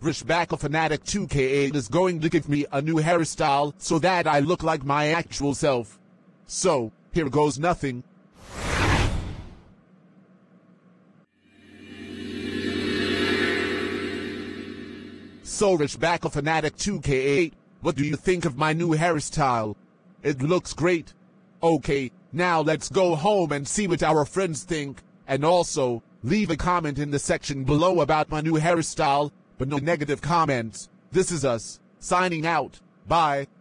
Rishbacker Fanatic 2K8 is going to give me a new hairstyle so that I look like my actual self. So, here goes nothing. So Rishbacker Fanatic 2K8, what do you think of my new hairstyle? It looks great. Okay, now let's go home and see what our friends think, and also, leave a comment in the section below about my new hairstyle, but no negative comments. This is us, signing out. Bye.